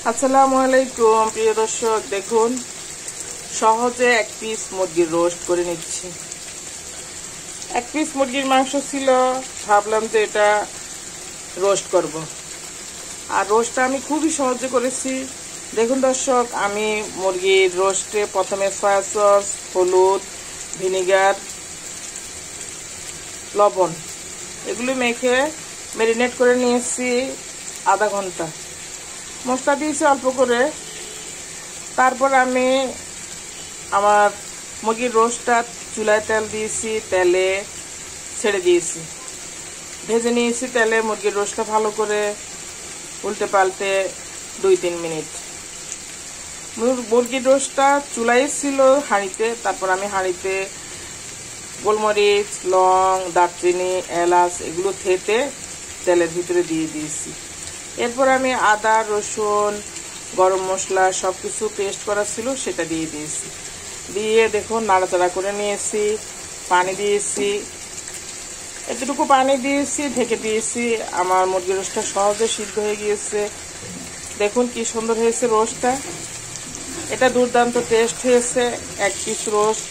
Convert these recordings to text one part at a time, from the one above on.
আসসালামু আলাইকুম প্রিয় দর্শক, দেখুন সহজে এক পিস মুরগির রোস্ট করে নিচ্ছি। এক পিস মুরগির মাংস ছিল, ভাবলাম যে এটা রোস্ট করব। আর রোস্টটা আমি খুবই সহজে করেছি। দেখুন দর্শক, আমি মুরগির রোস্টে প্রথমে সয়া সস, হলুদ, ভিনিগার, লবণ এগুলো মেখে ম্যারিনেট করে নিয়েছি আধা ঘন্টা। মশলা দিয়েছি অল্প করে। তারপর আমি আমার মুরগির রোস্টটা চুলায় তেল দিয়েছি, তেলে ছেড়ে দিয়েছি, ভেজে নিয়েছি তেলে মুরগির রোস্টটা ভালো করে উল্টে পাল্টে 2-3 মিনিট। মুরগির রোস্টটা চুলায় ছিল হাঁড়িতে। তারপর আমি হাঁড়িতে গোলমরিচ, লং, দারচিনি, এলাচ এগুলো থেতে তেলের ভিতরে দিয়ে দিয়েছি। এরপর আমি আদা, রসুন, গরম মশলা সব কিছু পেস্ট করা ছিল সেটা দিয়ে দিয়েছি। দিয়ে দেখুন নাড়াচাড়া করে নিয়েছি, পানি দিয়েছি, এতটুকু পানি দিয়েছি, ঢেকে দিয়েছি। আমার মুরগির রোস্টটা সহজে সিদ্ধ হয়ে গিয়েছে। দেখুন কি সুন্দর হয়েছে রোস্টটা। এটা দুর্দান্ত টেস্ট হয়েছে এক পিস রোস্ট।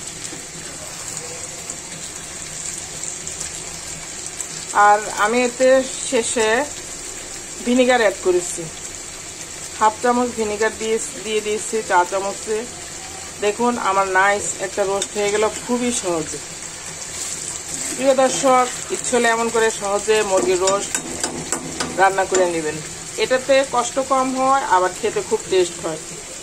আর আমি এতে শেষে ভিনিগার অ্যাড করেছি, হাফ চামচ ভিনিগার দিয়ে দিয়েছি চা চামচে। দেখুন আমার নাইস একটা রোস্ট হয়ে গেল খুবই সহজে। প্রিয় দর্শক, ইচ্ছে হলে এমন করে সহজে মুরগির রোস্ট রান্না করে নেবেন। এটাতে কষ্ট কম হয়, আবার খেতে খুব টেস্ট হয়।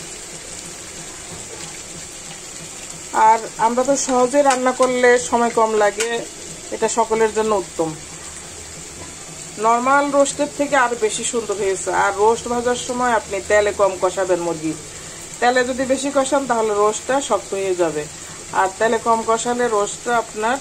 আর আমরা তো সহজে রান্না করলে সময় কম লাগে, এটা সকলের জন্য উত্তম। নর্মাল রোস্টের থেকে আরো বেশি সুন্দর হয়েছে। আর রোস্ট ভাজার সময় আপনি তেলে কম কষাবেন মুরগি। তেলে যদি বেশি কষান তাহলে রোস্টটা শক্ত হয়ে যাবে, আর তেলে কম কষালে রোস্টটা আপনার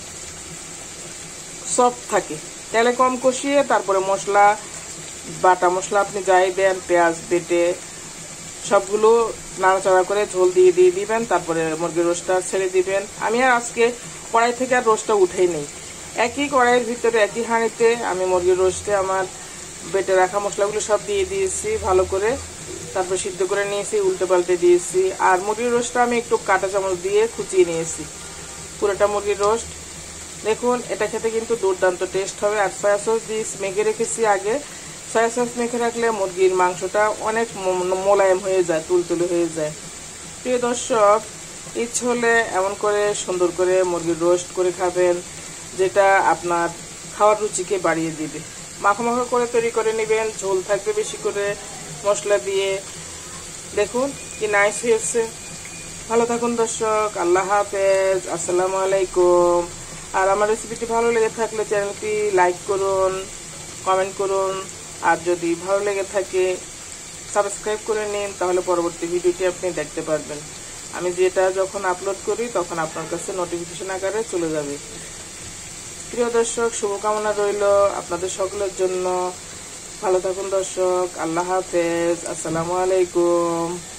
সফট থাকে। তেলে কম কষিয়ে তারপরে মশলা, বাটা মশলা আপনি যাই দেন, পেঁয়াজ বেটে সবগুলো নাড়াচাড়া করে ঝোল দিয়ে দিবেন। তারপরে মুরগির রোস্টটা ছেড়ে দিবেন। আমি আর আজকে কড়াই থেকে আর রোস্টটা উঠেই নেই, একই কড়াইয়ের ভিতরে একই হাঁড়িতে আমি মুরগির রোস্টে আমার বেটে রাখা মশলাগুলো সব দিয়ে দিয়েছি ভালো করে। তারপর সিদ্ধ করে নিয়েছি, উল্টে পাল্টে দিয়েছি। আর মুরগির রোস্টটা আমি একটু কাঁটা চামচ দিয়ে কুচিয়ে নিয়েছি পুরোটা মুরগির রোস্ট। দেখুন এটা খেতে কিন্তু দুর্দান্ত টেস্ট হবে। আর সয়া সস দিয়ে মেখে রেখেছি আগে। সয়া সস মেখে রাখলে মুরগির মাংসটা অনেক মোলায়েম হয়ে যায়, তুলতুলে হয়ে যায়। প্রিয় দর্শক, ইচ্ছে হলে এমন করে সুন্দর করে মুরগির রোস্ট করে খাবেন, যেটা আপনার খাওয়ার রুচিকে বাড়িয়ে দিবে। মাখো মাখো করে তৈরি করে নেবেন, ঝোল থাকবে বেশি করে মশলা দিয়ে। দেখুন কি নাইস হয়েছে। ভালো থাকুন দর্শক, আল্লাহ হাফেজ, আসসালামু আলাইকুম। আর আমার রেসিপিটি ভালো লেগে থাকলে চ্যানেলটি লাইক করুন, কমেন্ট করুন। আর যদি ভালো লেগে থাকে সাবস্ক্রাইব করে নিন, তাহলে পরবর্তী ভিডিওটি আপনি দেখতে পারবেন। আমি যেটা যখন আপলোড করি তখন আপনার কাছে নোটিফিকেশন আকারে চলে যাবে। প্রিয় দর্শক, শুভকামনা রইল আপনাদের সকলের জন্য। ভালো থাকুন দর্শক, আল্লাহ হাফেজ, আসসালামু আলাইকুম।